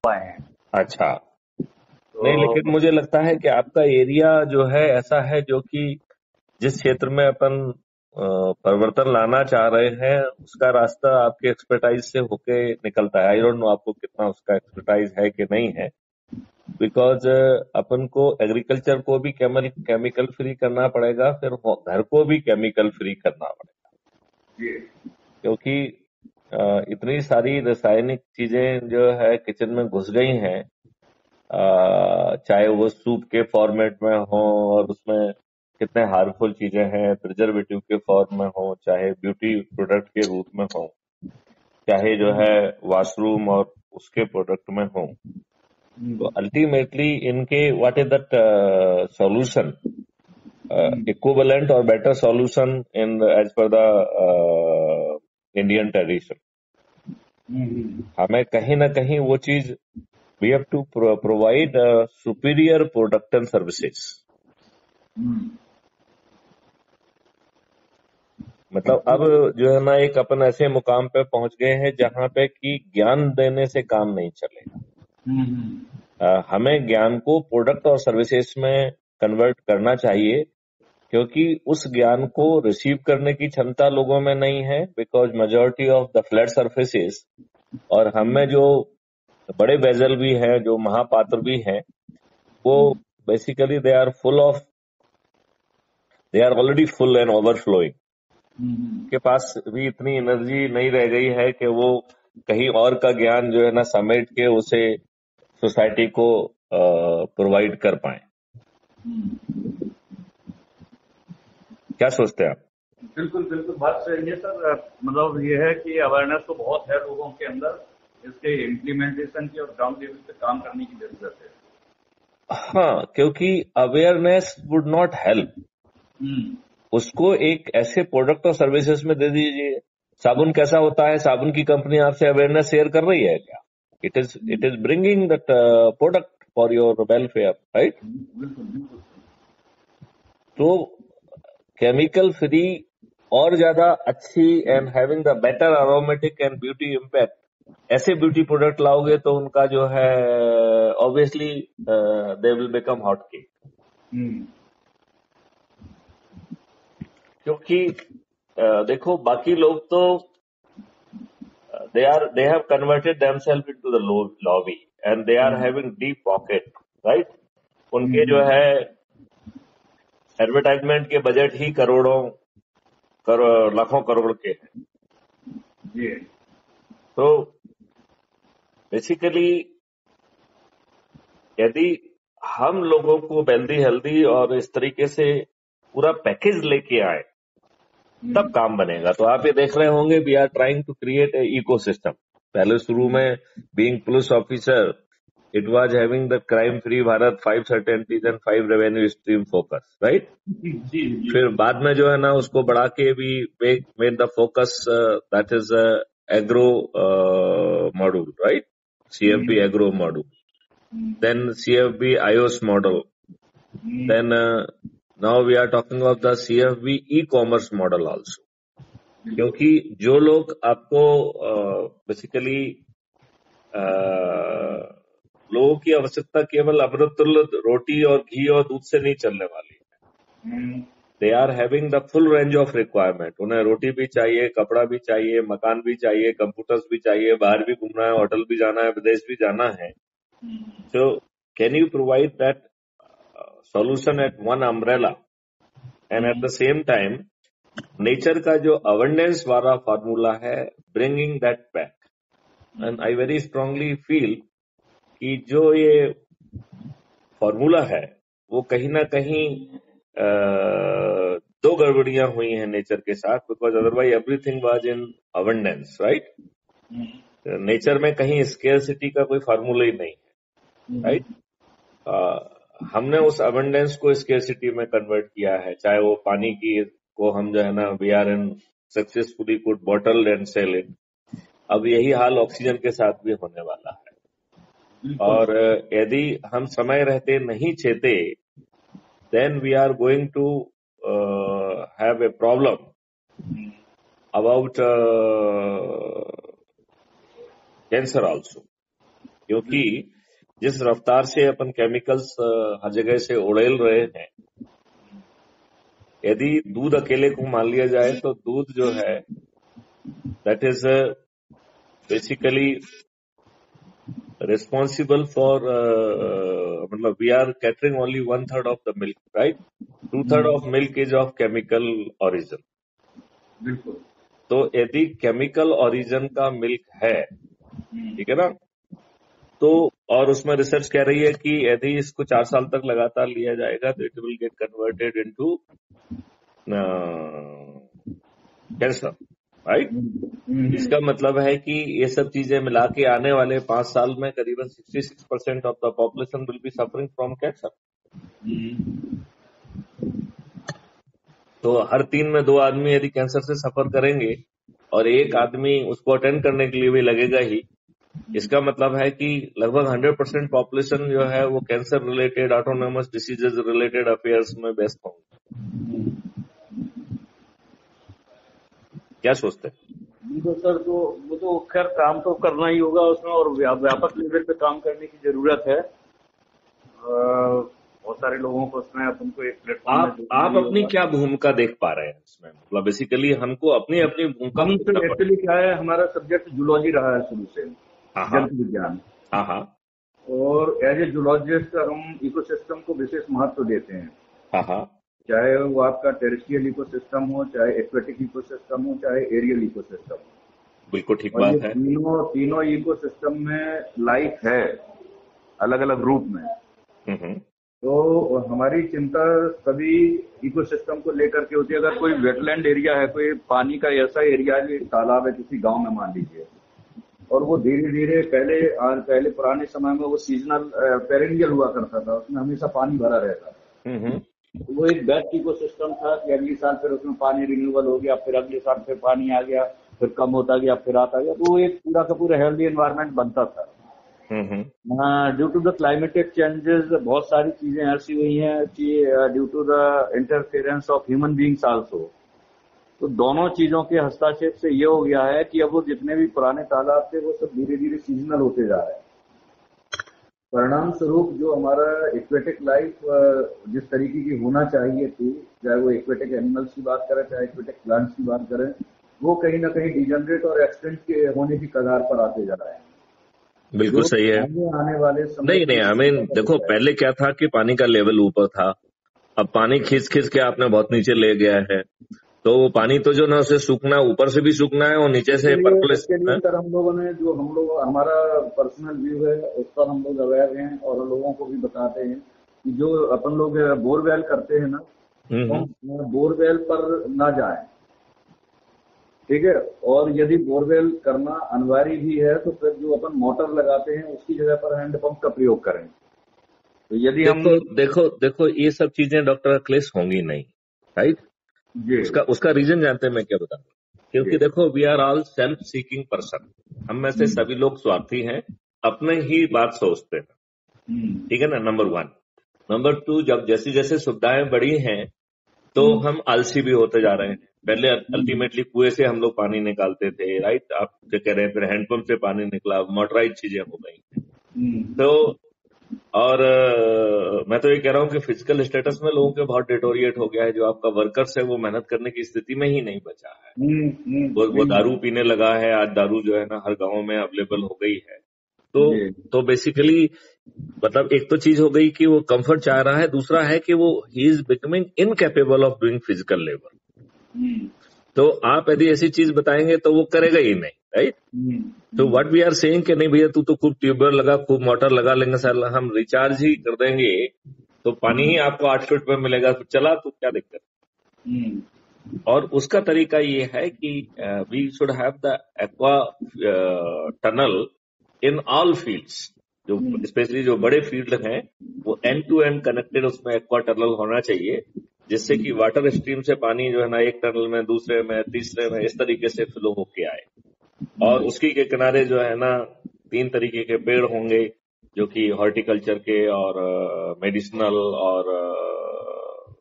पाए हैं। अच्छा, नहीं, तो लेकिन मुझे लगता है कि आपका एरिया जो है ऐसा है जो कि जिस क्षेत्र में अपन परिवर्तन लाना चाह रहे हैं उसका रास्ता आपके एक्सपर्टाइज से होके निकलता है। आई डोंट नो आपको कितना उसका एक्सपर्टाइज है कि नहीं है, बिकॉज अपन को एग्रीकल्चर को भी केमिकल फ्री करना पड़ेगा, फिर घर को भी केमिकल फ्री करना पड़ेगा, क्योंकि इतनी सारी रासायनिक चीजें जो है किचन में घुस गई हैं, चाहे वो सूप के फॉर्मेट में हो और उसमें कितने हार्मफुल चीजें हैं, प्रिजर्वेटिव के फॉर्म में हो, चाहे ब्यूटी प्रोडक्ट के रूप में हो, चाहे जो है वॉशरूम और उसके प्रोडक्ट में हो। तो अल्टीमेटली इनके what is that solution, equivalent और better solution in as per the Indian tradition. हमें कहीं ना कहीं वो चीज we have to provide superior product and services. मतलब अब जो है ना एक अपन ऐसे मुकाम पे पहुंच गए हैं जहां पे कि ज्ञान देने से काम नहीं चलेगा। हमें ज्ञान को प्रोडक्ट और सर्विसेज में कन्वर्ट करना चाहिए, क्योंकि उस ज्ञान को रिसीव करने की क्षमता लोगों में नहीं है, because majority of the flat surfaces, और हमें जो बड़े वेजल भी हैं, जो महापात्र भी हैं, वो basically they are already full and overflowing. के पास भी इतनी एनर्जी नहीं रह गई है कि वो कहीं और का ज्ञान जो है ना समेट के उसे सोसाइटी को प्रोवाइड कर पाए। क्या सोचते हैं आप? बिल्कुल बिल्कुल बात सही है सर। मतलब ये है कि अवेयरनेस तो बहुत है लोगों के अंदर, इसके इम्प्लीमेंटेशन की और ग्राउंड लेवल पे काम करने की जरूरत है। हाँ, क्योंकि अवेयरनेस वुड नॉट हेल्प। उसको एक ऐसे प्रोडक्ट और सर्विसेज में दे दीजिए। साबुन कैसा होता है, साबुन की कंपनी आपसे अवेयरनेस शेयर कर रही है क्या? It is bringing that product for your welfare, right? तो केमिकल फ्री और ज्यादा अच्छी and having the better aromatic and beauty impact, ऐसे ब्यूटी प्रोडक्ट लाओगे तो उनका जो है obviously they will become hot cake. क्योंकि देखो बाकी लोग तो they have converted themselves into the lobby and they are having deep pocket, right? उनके जो है एडवर्टाइजमेंट के बजट ही लाखों करोड़ के हैं। तो बेसिकली यदि हम लोगों को हेल्दी और इस तरीके से पूरा पैकेज लेके आए तब काम बनेगा। तो आप ये देख रहे होंगे we are trying to create a ecosystem. पहले शुरू में being police officer it was having the crime free Bharat, 5 certainties and 5 revenue stream focus, right? फिर बाद में जो है ना उसको बढ़ा के भी made the focus that is agro module, right? CFB agro module, then CFB IOS model, then now we are talking of the CFB e-commerce model also. क्योंकि जो लोग आपको बेसिकली लोगों की आवश्यकता केवल अमृतुल्य रोटी और घी और दूध से नहीं चलने वाली है। They are having the full range of requirement. उन्हें रोटी भी चाहिए, कपड़ा भी चाहिए, मकान भी चाहिए, कंप्यूटर्स भी चाहिए, बाहर भी घूमना है, होटल भी जाना है, विदेश भी जाना है। So can you provide that solution at one umbrella and at the same time nature का जो अवेयरनेस वाला फार्मूला है bringing that back. And I very strongly feel कि जो ये फार्मूला है वो कहीं ना कहीं दो गड़बड़ियां हुई हैं नेचर के साथ, because otherwise everything was in abundance, right? Nature में कहीं स्केर्सिटी का कोई फार्मूला ही नहीं है, राइट? हमने उस अबंडेंस को स्केर्सिटी में कन्वर्ट किया है। चाहे वो पानी की को हम जो है ना we are in successfully could bottle and sell it. अब यही हाल ऑक्सीजन के साथ भी होने वाला है। और यदि हम समय रहते नहीं छेते then we are going to have a problem about cancer also. क्योंकि जिस रफ्तार से अपन केमिकल्स हर जगह से उड़ेल रहे हैं, यदि दूध अकेले को मान लिया जाए तो दूध जो है that is basically responsible for मतलब we are catering only 1/3 of the milk, right? 2/3 of milk is of chemical origin. बिल्कुल। तो यदि केमिकल ओरिजिन का मिल्क है, ठीक है ना, तो और उसमें रिसर्च कह रही है कि यदि इसको 4 साल तक लगातार लिया जाएगा तो it will get converted into cancer, right? इसका मतलब है कि ये सब चीजें मिला के आने वाले 5 साल में करीबन 66% of the population will be suffering from cancer. तो हर 3 में 2 आदमी यदि कैंसर से सफर करेंगे और एक आदमी उसको अटेंड करने के लिए भी लगेगा ही, इसका मतलब है कि लगभग 100% पॉपुलेशन जो है वो cancer related, autonomous diseases related affairs में व्यस्त होंगे। क्या सोचते हैं? बिल्कुल सर, तो वो तो खैर काम तो करना ही होगा उसमें, और व्यापक लेवल पे काम करने की जरूरत है। बहुत सारे लोगों को उसमें अपन को एक प्लेटफॉर्म आप अपनी क्या भूमिका देख पा रहे हैं इसमें? मतलब बेसिकली हमको अपनी अपनी भूमिका, हम तो एक्चुअली क्या है, हमारा सब्जेक्ट जूलॉजी रहा है शुरू से, जंतु विज्ञान। हाँ। और एज ए जूलॉजिस्ट हम इकोसिस्टम को विशेष महत्व देते हैं। हाँ। चाहे वो आपका टेरेस्ट्रियल इकोसिस्टम हो, चाहे एक्वेटिक इकोसिस्टम हो, चाहे एरियल इकोसिस्टम हो। बिल्कुल ठीक बात है। तीनों इकोसिस्टम में लाइफ है, अलग अलग रूप में। तो हमारी चिंता सभी इकोसिस्टम को लेकर के होती है। अगर कोई वेटलैंड एरिया है, कोई पानी का ऐसा एरिया है, तालाब है किसी गांव में मान लीजिए, और वो धीरे धीरे पहले पुराने समय में वो सीजनल पेरेनियल हुआ करता था, उसमें हमेशा पानी भरा रहता था। वो एक बेस्ट इकोसिस्टम था कि अगले साल फिर उसमें पानी रिन्यूअल हो गया, फिर अगले साल फिर पानी आ गया, फिर कम होता गया, फिर आता गया। तो वो एक पूरा का पूरा हेल्दी एनवायरनमेंट बनता था। Due to the climatic changes बहुत सारी चीजें ऐसी हुई हैं कि due to the interference of human beings also, तो दोनों चीजों के हस्तक्षेप से ये हो गया है कि अब वो जितने भी पुराने तालाब थे वो सब धीरे धीरे सीजनल होते जा रहे हैं। परिणाम स्वरूप जो हमारा एक्वेटिक लाइफ जिस तरीके की होना चाहिए थी, चाहे वो एक्वेटिक एनिमल्स की बात करें, चाहे एक्वेटिक प्लांट्स की बात करें, वो कहीं ना कहीं डिजेनरेट और एक्सटेंट के होने की कगार पर आते जा रहे हैं। बिल्कुल सही है। आने वाले समय नहीं आई मीन देखो, पहले क्या था कि पानी का लेवल ऊपर था, अब पानी खींच के आपने बहुत नीचे ले गया है, तो वो पानी तो जो ना उसे सूखना, ऊपर से भी सूखना है और नीचे से सर हम लोगों ने हमारा पर्सनल व्यू है उस पर हम लोग अवेयर हैं और लोगों को भी बताते हैं कि जो अपन लोग बोरवेल करते हैं ना, तो बोरवेल पर ना जाएं, ठीक है। और यदि बोरवेल करना अनिवार्य भी है तो फिर जो अपन मोटर लगाते हैं उसकी जगह पर हैंडपंप का प्रयोग करें। तो यदि देखो ये सब चीजें डॉक्टर अखिलेश होंगी नहीं, राइट? उसका रीजन जानते हैं मैं क्या बताऊं? क्योंकि देखो we are all self seeking person, हम में से सभी लोग स्वार्थी हैं, अपने ही बात सोचते हैं, ठीक है ना, नंबर 1। नंबर 2, जब जैसे जैसे सुविधाएं बढ़ी हैं तो हम आलसी भी होते जा रहे हैं। पहले अल्टीमेटली कुएं से हम लोग पानी निकालते थे, राइट? आप जो कह रहे हैं, फिर हैंडपंप से पानी निकला, मोटराइज चीजें हो गई। तो और मैं तो ये कह रहा हूँ कि फिजिकल स्टेटस में लोगों के बहुत डिटोरिएट हो गया है। जो आपका वर्कर्स है वो मेहनत करने की स्थिति में ही नहीं बचा है, वो दारू पीने लगा है। आज दारू जो है ना हर गांव में अवेलेबल हो गई है। तो बेसिकली मतलब एक तो चीज हो गई कि वो कंफर्ट चाह रहा है, दूसरा है कि वो he is becoming incapable of doing physical labour. तो आप यदि ऐसी चीज बताएंगे तो वो करेगा ही नहीं, राइट? तो व्हाट वी आर सेइंग कि नहीं भैया तू तो खूब ट्यूबवेल लगा, खूब मोटर लगा लेंगे सर, हम रिचार्ज ही कर देंगे तो पानी ही आपको 8 फीट में मिलेगा, तो चला तो क्या दिक्कत। और उसका तरीका ये है कि we should have the aqua tunnel in all fields. जो स्पेशली जो बड़े फील्ड हैं वो एंड टू एंड कनेक्टेड, उसमें एक्वा टनल होना चाहिए, जिससे कि वाटर स्ट्रीम से पानी जो है ना एक टनल में, दूसरे में, तीसरे में इस तरीके से फ्लो होके आए। और उसकी के किनारे जो है ना 3 तरीके के पेड़ होंगे, जो कि हॉर्टिकल्चर के और मेडिसिनल और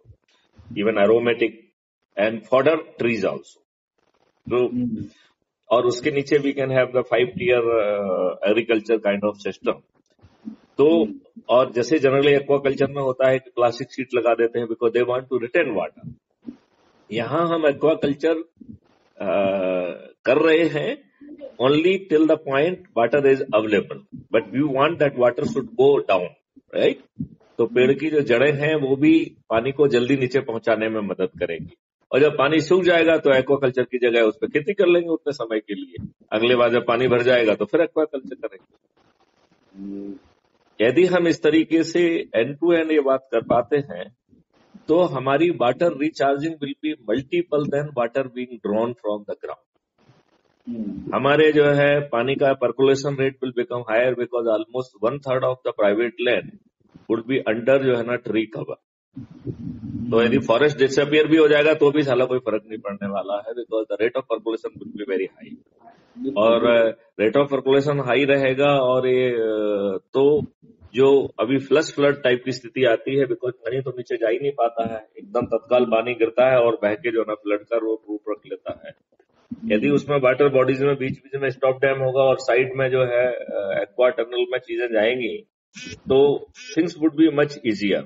even aromatic and fodder trees also. तो और उसके नीचे we can have the 5 tier agriculture kind of system. तो और जैसे जनरली एक्वाकल्चर में होता है कि प्लास्टिक शीट लगा देते हैं because they want to retain water. यहाँ हम एक्वाकल्चर कर रहे हैं only till the point water is available, but we want that water should go down, right. तो पेड़ की जो जड़ें हैं वो भी पानी को जल्दी नीचे पहुंचाने में मदद करेंगी, और जब पानी सूख जाएगा तो एक्वाकल्चर की जगह उस पर खेती कर लेंगे उतने समय के लिए। अगले बार जब पानी भर जाएगा तो फिर एक्वाकल्चर करेंगे। यदि हम इस तरीके से एंड टू एंड ये बात कर पाते हैं तो हमारी water recharging will be multiple than water being drawn from the ground. हमारे जो है पानी का percolation rate will become higher because almost 1/3 of the private land would be under जो है ना ट्री कवर। तो यदि फॉरेस्ट डिसअपियर भी हो जाएगा तो भी साला कोई फर्क नहीं पड़ने वाला है because the rate of percolation will be very high. और रेट ऑफ पर्कुलेशन हाई रहेगा और ये तो जो अभी फ्लड टाइप की स्थिति आती है बिकॉज पानी तो नीचे जा ही नहीं पाता है, एकदम तत्काल पानी गिरता है और बह के जो ना फ्लड का रूप रख लेता है। यदि उसमें वाटर बॉडीज में बीच बीच में स्टॉप डैम होगा और साइड में जो है एक्वा टनल में चीजें जाएंगी तो things would be much easier.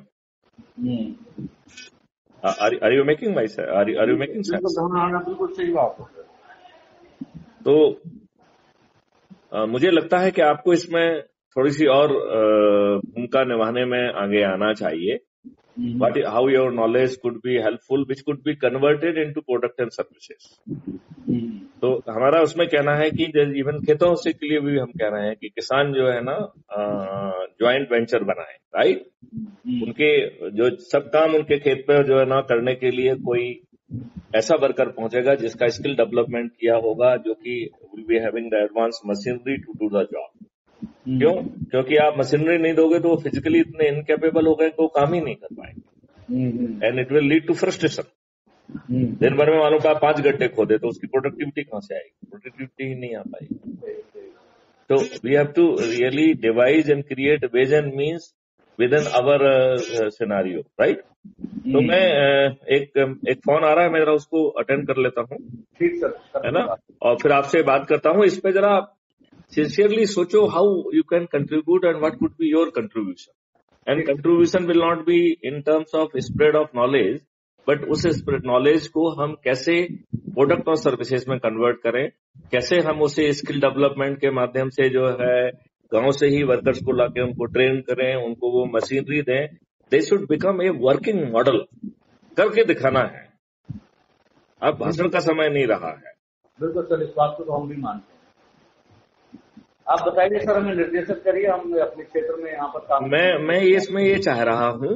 Are you making my sense? Are you making sense? बिल्कुल सही बात है। तो मुझे लगता है कि आपको इसमें थोड़ी सी और भूमिका निभाने में आगे आना चाहिए। But how your knowledge could be helpful, which could be converted into product and services. तो हमारा उसमें कहना है कि इवन खेतों से के लिए भी हम कह रहे हैं कि किसान जो है ना ज्वाइंट वेंचर बनाए, राइट। उनके जो सब काम उनके खेत पे जो है ना करने के लिए कोई ऐसा वर्कर पहुंचेगा जिसका स्किल डेवलपमेंट किया होगा, जो कि will be having the advance machinery to do the job. क्यों? क्योंकि आप मशीनरी नहीं दोगे तो वो फिजिकली इतने इनकेपेबल हो गए कि वो काम ही नहीं कर पाएंगे and it will lead to frustration. दिन भर में मालूम का 5 गड्ढे खोदे तो उसकी प्रोडक्टिविटी कहां से आएगी? प्रोडक्टिविटी ही नहीं आ पाएगी। तो we have to really devise and create ways and means within our scenario, right. तो मैं एक फोन आ रहा है, मैं जरा उसको अटेंड कर लेता हूँ, ठीक सर, है ना, और फिर आपसे बात करता हूँ। इस पे जरा sincerely सोचो how you can contribute and what could be your contribution. And contribution will not be in terms of spread of knowledge, but उस spread knowledge को हम कैसे प्रोडक्ट और सर्विसेज में कन्वर्ट करें, कैसे हम उसे स्किल डेवलपमेंट के माध्यम से जो है गांव से ही वर्कर्स को लाके उनको ट्रेन करें, उनको वो मशीनरी दें। They should become a working model करके दिखाना है। अब भाषण का समय नहीं रहा है। बिल्कुल सर, इस बात को तो हम भी मानते हैं। आप बताइए सर, हमें निर्देशित करिए, हम अपने क्षेत्र में यहाँ पर काम। मैं इसमें ये चाह रहा हूँ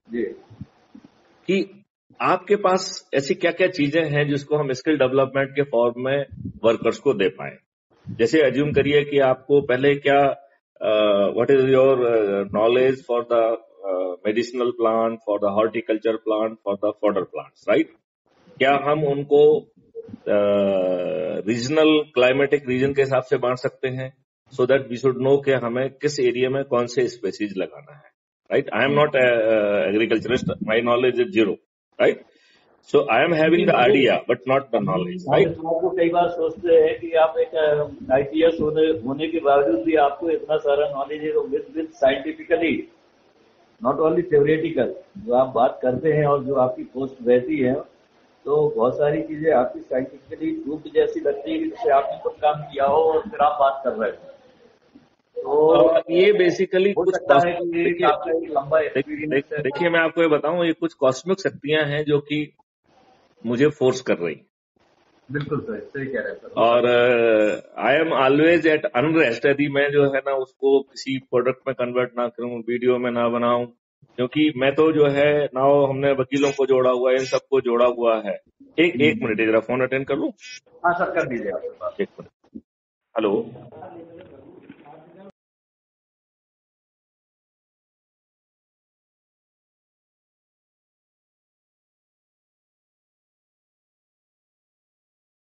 कि आपके पास ऐसी क्या क्या चीजें हैं जिसको हम स्किल डेवलपमेंट के फॉर्म में वर्कर्स को दे पाए। जैसे अज्यूम करिए कि आपको पहले क्या what is your knowledge for the medicinal plant, for the horticulture plant, for the fodder plants, right. क्या हम उनको रीजनल क्लाइमेटिक रीजन के हिसाब से बांट सकते हैं, so that we should know कि हमें किस एरिया में कौन से स्पेसीज लगाना है, right. I am not agriculturist, my knowledge is 0, right. So I am having the idea but not the knowledge, right. आपको कई बार सोचते हैं कि आप एक IPS होने के बावजूद भी आपको इतना सारा नॉलेज है, with scientifically, not only theoretical, जो आप बात करते हैं और जो आपकी पोस्ट रहती है, तो बहुत सारी चीजें आपकी साइंटिफिकली प्रूफ जैसी लगती है कि जैसे आपने कुछ काम किया हो और फिर आप बात कर रहे हो। तो ये बेसिकली कुछ लंबा एक्सपीरियंस है। देखिए मैं आपको ये बताऊं, ये कुछ कॉस्मिक शक्तियां हैं जो कि मुझे फोर्स कर रही। बिल्कुल सर, सही कह रहे हैं सर। और I am always at unrest यदि मैं जो है ना उसको किसी प्रोडक्ट में कन्वर्ट ना करूं, वीडियो में ना बनाऊं, क्योंकि मैं तो जो है ना हमने वकीलों को जोड़ा हुआ है, इन सबको जोड़ा हुआ है। एक मिनट जरा फोन अटेंड कर लूं। हाँ सर, कर दीजिए। एक मिनट। हेलो।